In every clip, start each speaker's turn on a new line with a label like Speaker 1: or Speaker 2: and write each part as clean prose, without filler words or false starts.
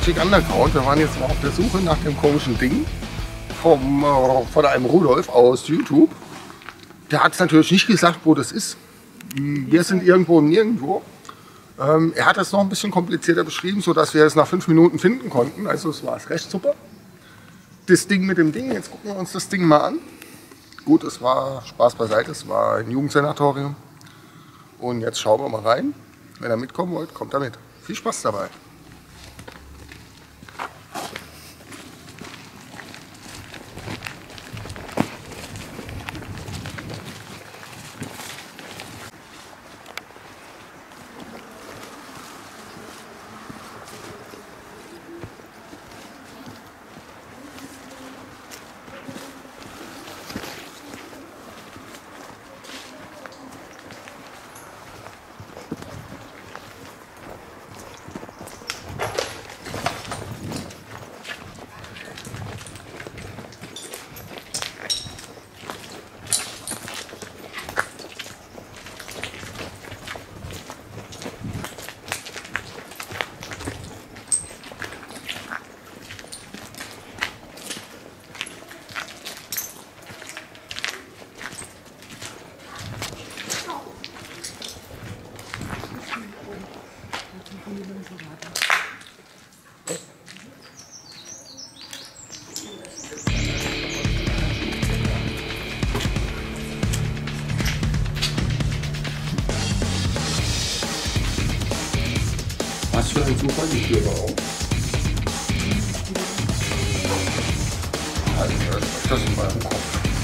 Speaker 1: Schick Underground. Wir waren jetzt mal auf der Suche nach dem komischen Ding von einem Rudolf aus YouTube. Der hat es natürlich nicht gesagt, wo das ist. Wir sind irgendwo im Nirgendwo. Er hat es noch ein bisschen komplizierter beschrieben, sodass wir es nach 5 Minuten finden konnten. Also es war recht super. Das Ding mit dem Ding, jetzt gucken wir uns das Ding mal an. Gut, es war Spaß beiseite, es war ein Jugendsanatorium. Und jetzt schauen wir mal rein. Wenn ihr mitkommen wollt, kommt da mit. Viel Spaß dabei. Was für ein Zufall, die Tür war auf. Also, das ist mal im Kopf.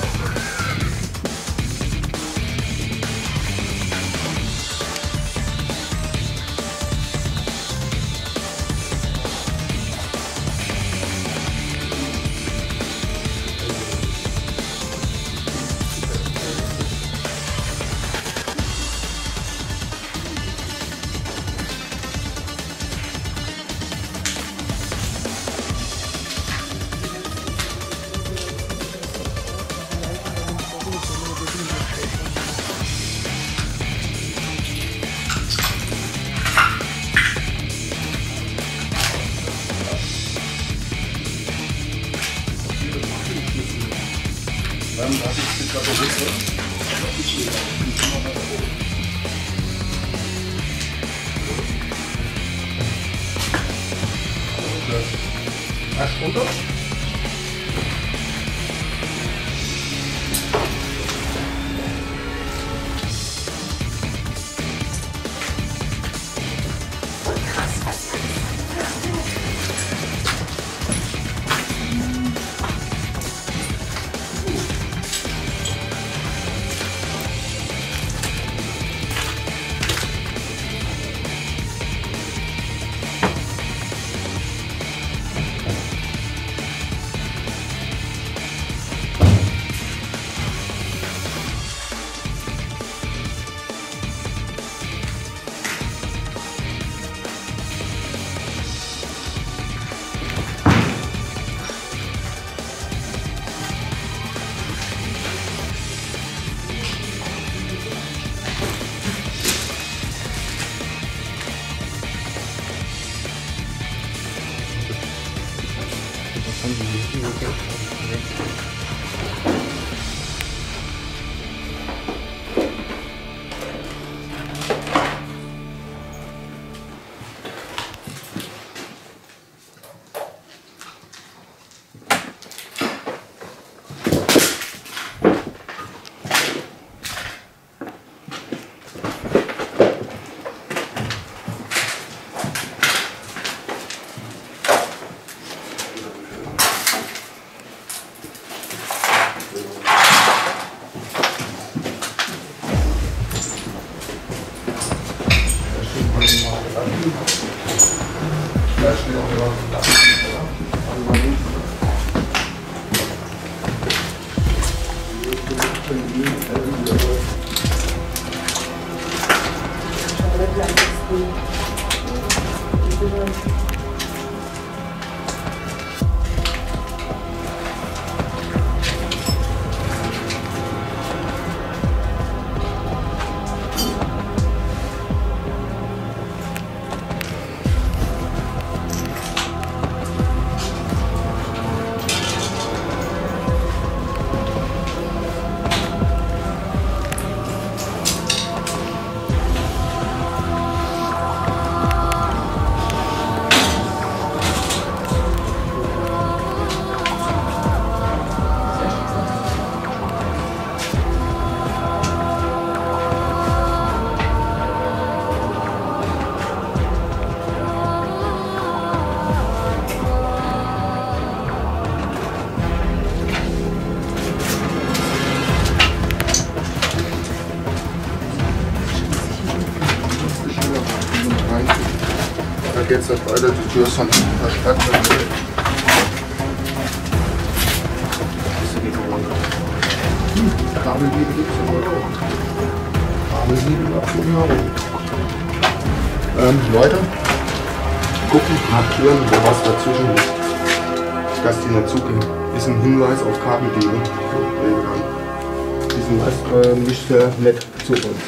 Speaker 1: Was runter? geht es nicht weiter, die Tür ist dann versperrt. Kabelbiegen gibt es immer noch. Kabelbiegen ab Leute, gucken, nach Türen, wo was dazwischen ist, dass die nicht zugehen. Ist ein Hinweis auf Kabelbiegen. Diesen Hinweis nicht nett zu uns.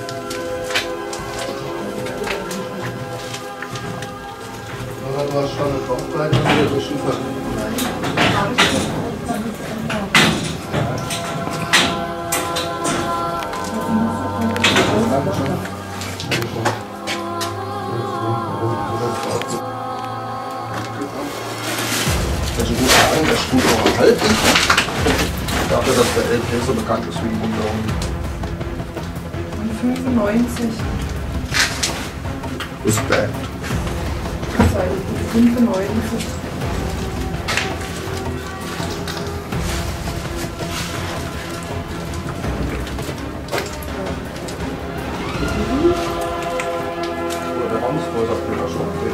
Speaker 1: Was stand da drauf? Da ist Schiefer. Das ist ein guter Wein, der ist gut auch erhalten. Dafür, dass der LP so bekannt ist wie die Wunderung.
Speaker 2: Und 95.
Speaker 1: Respekt.
Speaker 2: 95.
Speaker 1: Der Raumsgröße hat mir schon okay.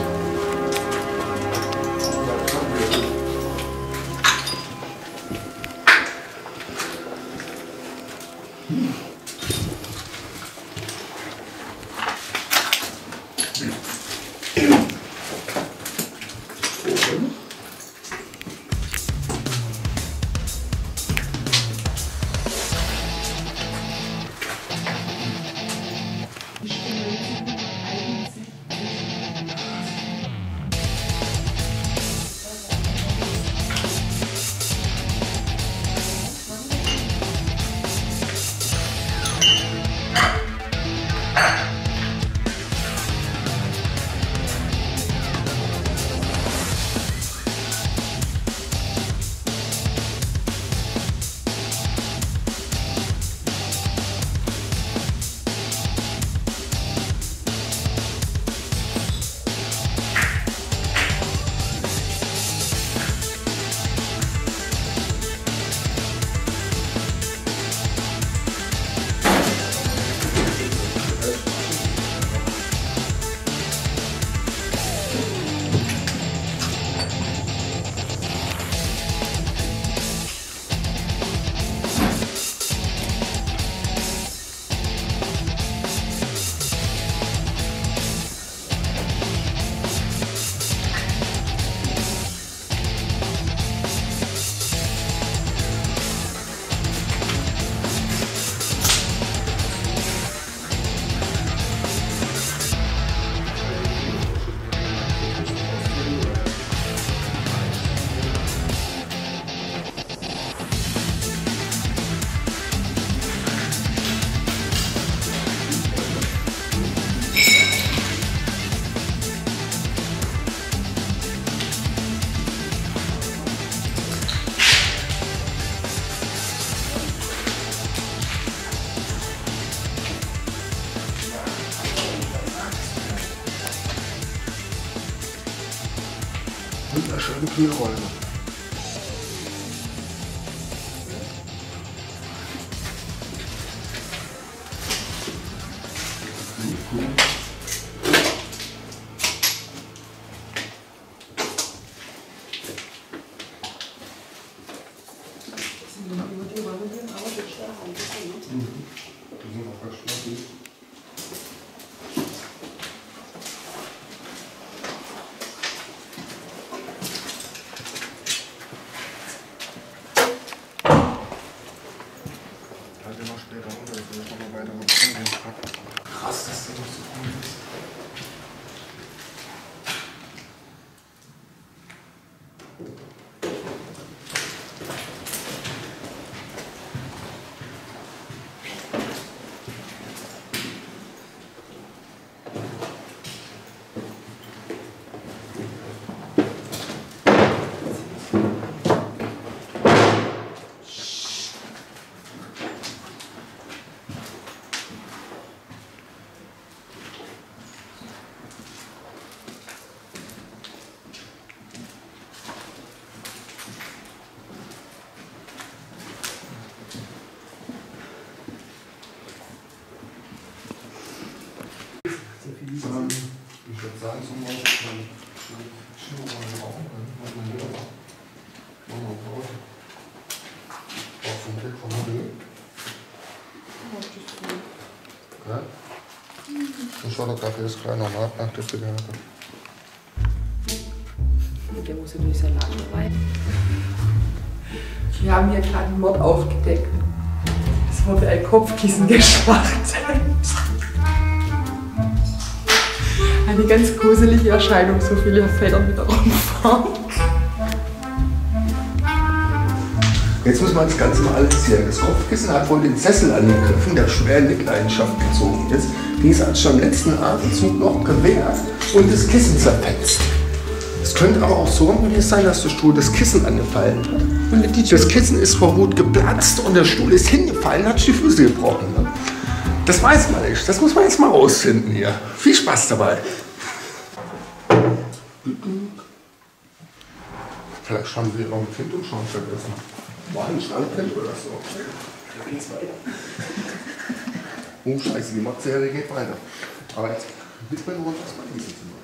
Speaker 1: Wunderschöne Kühlräume. Krass, dass der noch so cool ist. Schotter-Kaffee ist kleiner Markt nach der Zigarette.
Speaker 2: Der muss ja durch Salat rein. Wir haben hier gerade einen Mord aufgedeckt. Es wurde ein Kopfkissen geschlachtet. Eine ganz gruselige Erscheinung, so viele Federn wieder rumfahren.
Speaker 1: Jetzt muss man das Ganze mal analysieren. Das Kopfkissen hat wohl den Sessel angegriffen, der schwer in Mitleidenschaft gezogen ist. Dieser hat schon im letzten Atemzug noch gewehrt und das Kissen zerfetzt. Es könnte aber auch so sein, dass der Stuhl das Kissen angefallen hat. Und das Kissen ist vor Wut geplatzt und der Stuhl ist hingefallen, hat sich die Füße gebrochen. Ne? Das weiß man nicht. Das muss man jetzt mal rausfinden hier. Viel Spaß dabei. Vielleicht haben Sie noch ein Kind und schon vergessen. War ein Standkind oder so. Da geht's weiter. Oh Scheiße, die Matserie geht weiter. Aber jetzt widmen wir uns das mal diesem Zimmer.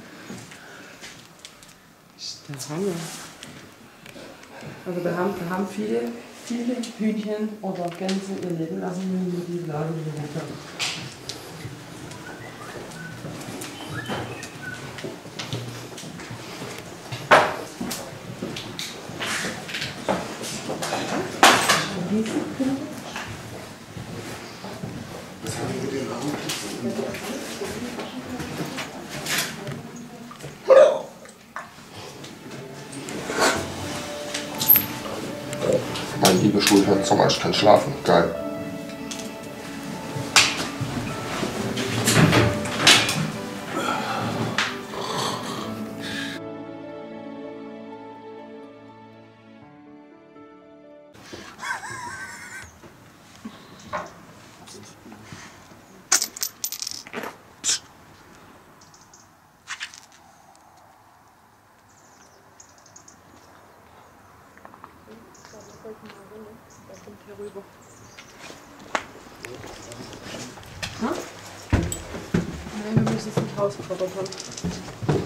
Speaker 2: Der Hammer. Also da haben viele Hühnchen oder Gänse ihr Leben lassen, wie die Lage runter.
Speaker 1: Was haben wir mit den Armen? Mein liebe Schulter zum Beispiel kann schlafen. Geil.
Speaker 2: Da kommt hier rüber. Nein, wir müssen es nicht rausgefordert haben.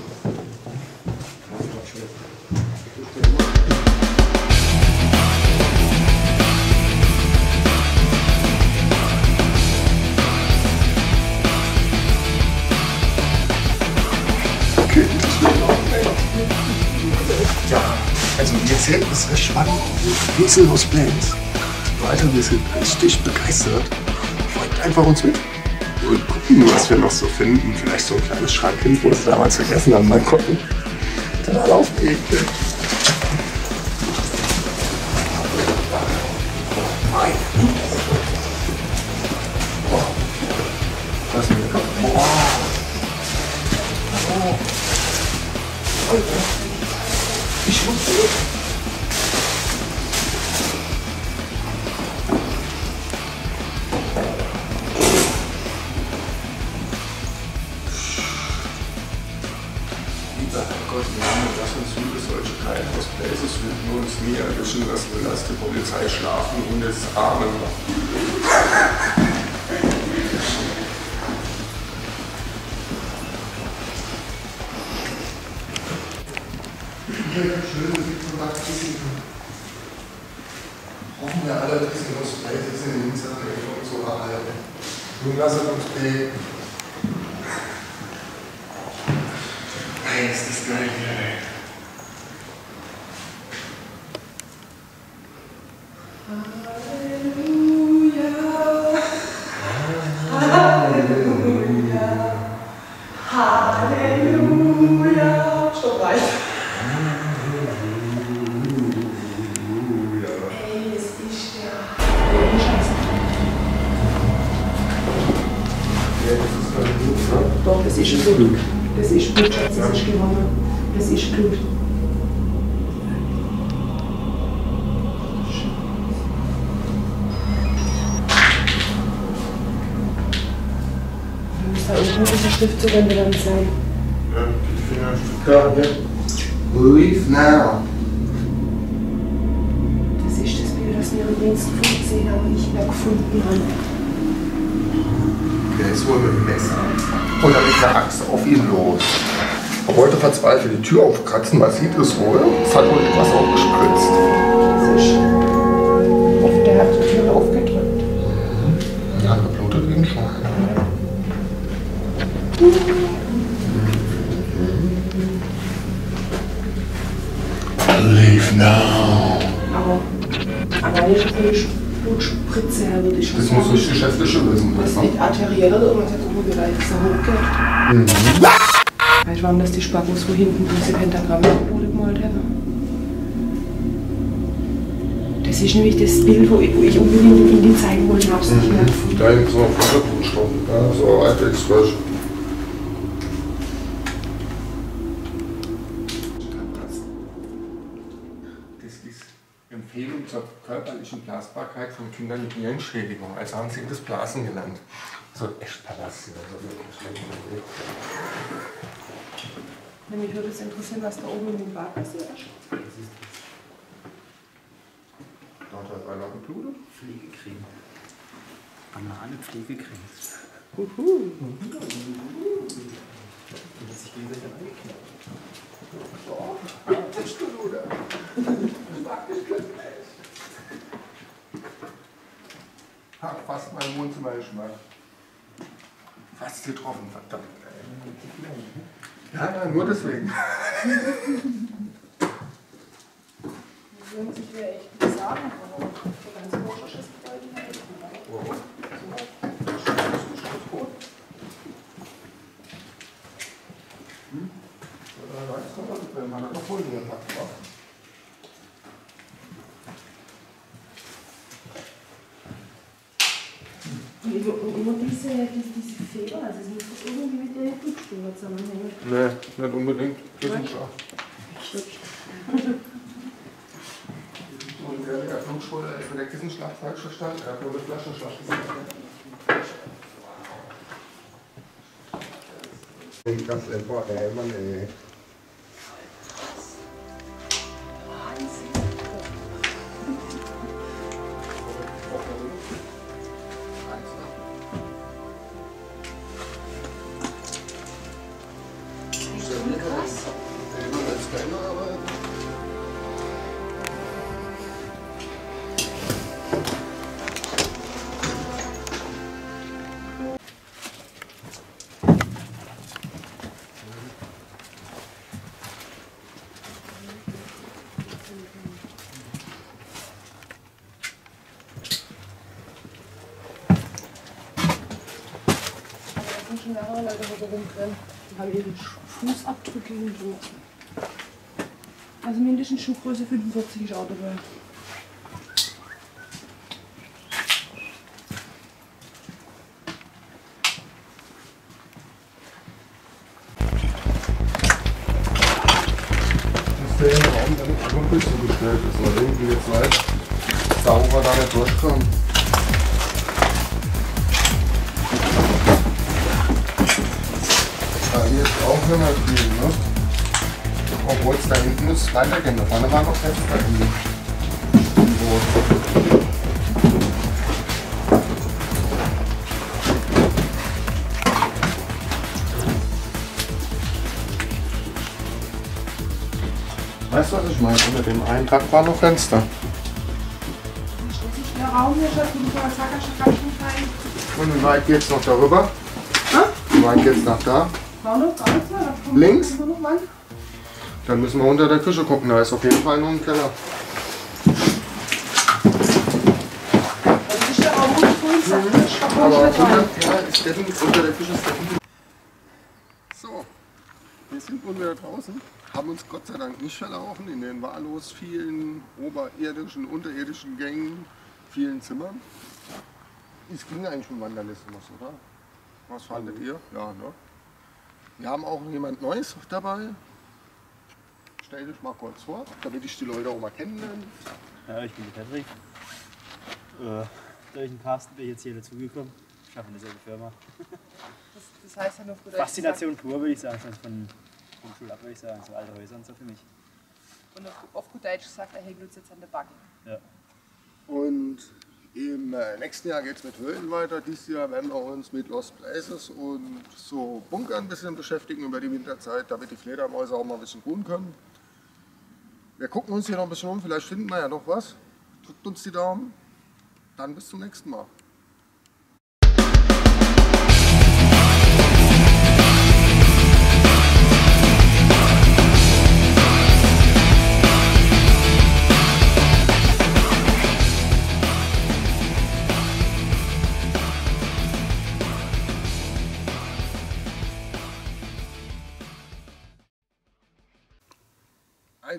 Speaker 1: Ja, also jetzt hält es recht spannend. Wie ist los Plans? Leute, wir sind richtig begeistert. Folgt einfach uns mit und gucken, was wir noch so finden. Vielleicht so ein kleines Schrankkind, wo wir damals vergessen haben, mal gucken. Total aufgeregt. Was ist denn? Boah. Ich muss zurück. Lieber Herrgott, lass uns liebe solche kleinen Cosplays finden und uns nie erwischen lassen, lass die Polizei schlafen und es Armen machen. Schön, hoffen wir alle, dass wir uns vielleicht in den Hintergrund so erhalten. Nun lassen wir uns beten. Hey, ist das geil hier, ey.
Speaker 2: Doch, das ist Blut. Das ist Blut, Schatz, das ist gewonnen. Das ist Blut. Da muss da irgendwo diese Schriftzugände dann sein.
Speaker 1: Ja, die Fingerstücke hier. Leave now.
Speaker 2: Das ist das Bild, das wir im Dienst gesehen haben und nicht mehr gefunden haben.
Speaker 1: Der ist wohl mit dem Messer oder mit einer Axt auf ihn los. Er wollte verzweifelt die Tür aufkratzen, man sieht es wohl. Es hat wohl etwas aufgespritzt.
Speaker 2: Das ist. Ich hoffe, der hat die Tür aufgedrückt.
Speaker 1: Ja, geblutet wie ein Schwein. Leave now.
Speaker 2: Aber nicht so eine Blutspritze her, würde ich schon
Speaker 1: Das
Speaker 2: sagen.
Speaker 1: muss richtig heftig wissen.
Speaker 2: Das ist nicht arteriell oder irgendwas, hat umgeleitet, so hochgeht. Weißt du, warum das die Spackos, wo hinten diese Pentagramme gemalt haben? Das ist nämlich das Bild, wo ich unbedingt Ihnen zeigen wollte, hab's nicht mehr.
Speaker 1: Da ist so ein Futterbrutstoff. Ja, so alter Express. Das ist Empfehlung zur körperlichen Blasbarkeit von Kindern mit Nierenschädigung. Also haben sie das Blasen gelernt. So echt Palast.
Speaker 2: Mich würde es interessieren, was da oben in dem Bad passiert.
Speaker 1: Dort hat einer geblutet.
Speaker 3: Pflegecreme. Banane Pflegecreme. Das sich gegenseitig angeknallt.
Speaker 1: Oh, bist du, oder? Hat fast mein Wohnzimmer geschmeckt. Fast getroffen, verdammt. Ja, nur deswegen.
Speaker 2: Jungs, ich will echt nicht sagen, aber der ganze Morsche ist voll die Welt. Und immer diese Fehler, also es muss doch irgendwie mit der Blutspur zusammenhängen.
Speaker 1: Nee, nicht unbedingt. Wissenschaft. Und der Flugschule ist mit der Kissenschlacht falsch verstanden. Er hat nur mit Flaschenschlacht gesagt. Ganz einfach, Mann, ey.
Speaker 2: Schon mehrere Leute, die so rumrennen. Die haben ihre Fußabdrücke hinterlassen. Also mindestens Schuhgröße 45 ist auch dabei.
Speaker 1: Das ist der Raum, der nicht schon zugestellt ist, weil irgendwie jetzt weiß, sauber da nicht durchkommen. Hier ist auch nicht mehr viel, ne? Obwohl es da hinten ist, weitergehen. Da vorne war noch Fenster irgendwie. Weißt du, was ich meine? Unter dem einen Tag war noch Fenster.
Speaker 2: Der Raum hier schon mit der Zackerschen rein.
Speaker 1: Und wie weit geht's noch darüber? Wie weit geht's nach da?
Speaker 2: War noch gar nicht mehr.
Speaker 1: Links?
Speaker 2: Noch mal.
Speaker 1: Dann müssen wir unter der Küche gucken, da ist auf jeden Fall noch ein Keller.
Speaker 2: Das ist der Raum, wo ich vorhin sagte, ich hab
Speaker 1: Aber
Speaker 2: nicht mehr rein.
Speaker 1: ist definitiv unter der Küche ist definitiv. So, wir sind nun wieder draußen, haben uns Gott sei Dank nicht verlaufen in den wahllos vielen oberirdischen, unterirdischen Gängen, vielen Zimmern. Es ging eigentlich um Vandalismus, oder? Was fandet ihr? Ja, ne? Wir haben auch jemand Neues dabei. Stell dich mal kurz vor, damit ich die Leute auch mal kennenlerne.
Speaker 3: Ja, ich bin der Patrick. Durch den Carsten bin ich jetzt hier dazugekommen. Ich arbeite in derselben Firma.
Speaker 2: Das heißt ja noch gut.
Speaker 3: Faszination pur, würde ich sagen. Also von Schule ab, würde ich sagen. So alte Häuser und so für mich.
Speaker 2: Und auf gut Deutsch gesagt, er hängt uns jetzt an der Backe.
Speaker 3: Ja.
Speaker 1: Und im nächsten Jahr geht es mit Höhlen weiter. Dieses Jahr werden wir uns mit Lost Places und so Bunkern ein bisschen beschäftigen über die Winterzeit, damit die Fledermäuse auch mal ein bisschen ruhen können. Wir gucken uns hier noch ein bisschen um, vielleicht finden wir ja noch was. Drückt uns die Daumen. Dann bis zum nächsten Mal.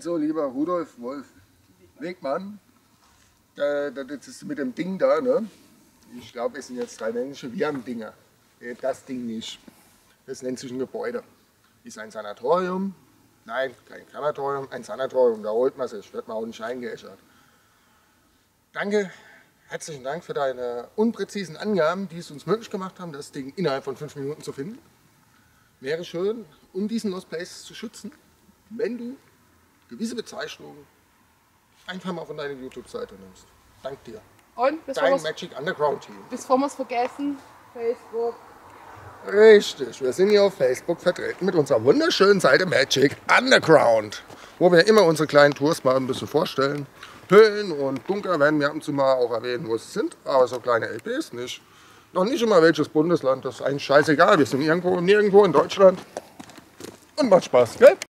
Speaker 1: Also, lieber Rudolf Wolf Wegmann, das ist mit dem Ding da, ne? Ich glaube, es sind jetzt 3 Menschen, wir haben Dinge. Das Ding nicht. Das nennt sich ein Gebäude. Ist ein Sanatorium? Nein, kein Krematorium, ein Sanatorium. Da holt man sich, wird man auch nicht eingeäschert. Danke, herzlichen Dank für deine unpräzisen Angaben, die es uns möglich gemacht haben, das Ding innerhalb von 5 Minuten zu finden. Wäre schön, um diesen Lost Place zu schützen, wenn du gewisse Bezeichnungen einfach mal von deiner YouTube-Seite nimmst. Dank dir.
Speaker 2: Und
Speaker 1: Dein Magic Underground Team.
Speaker 2: bevor wir es vergessen, Facebook.
Speaker 1: Richtig, wir sind hier auf Facebook vertreten mit unserer wunderschönen Seite Magic Underground, wo wir immer unsere kleinen Tours mal ein bisschen vorstellen. Höhlen und Bunker werden wir ab und zu mal auch erwähnen, wo sie sind, aber so kleine LPs nicht. Noch nicht immer welches Bundesland, das ist eigentlich scheißegal, wir sind irgendwo nirgendwo in Deutschland und macht Spaß, gell?